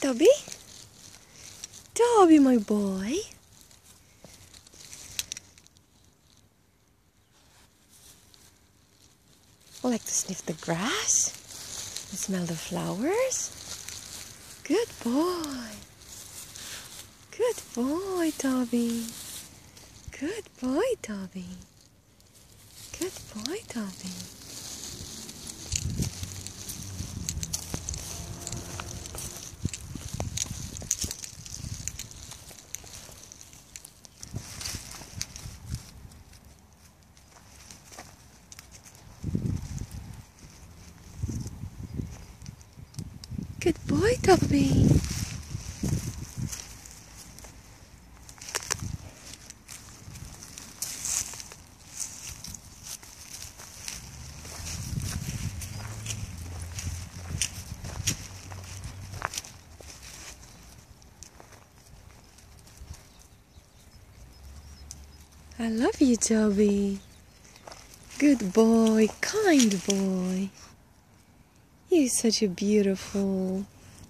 Toby? Toby, my boy. I like to sniff the grass and smell the flowers. Good boy. Good boy, Toby. Good boy, Toby. Good boy, Toby. Good boy, Toby. I love you, Toby. Good boy, kind boy. You're such a beautiful.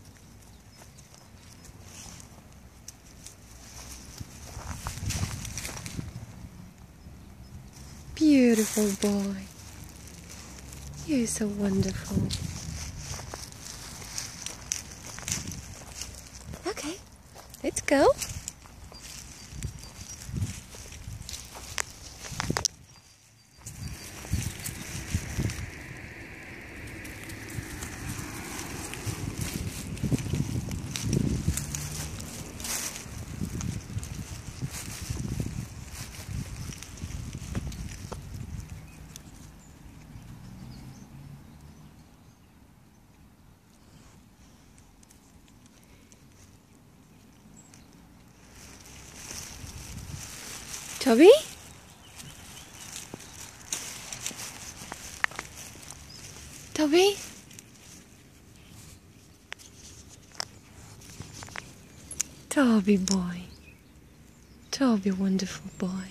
Beautiful boy. You're so wonderful. Okay, let's go. Toby? Toby? Toby boy. Toby, wonderful boy.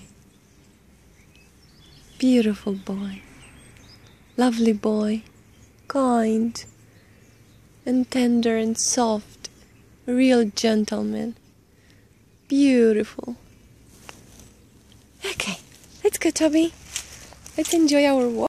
Beautiful boy. Lovely boy. Kind. And tender and soft. A real gentleman. Beautiful. Okay, let's go, Toby. Let's enjoy our walk.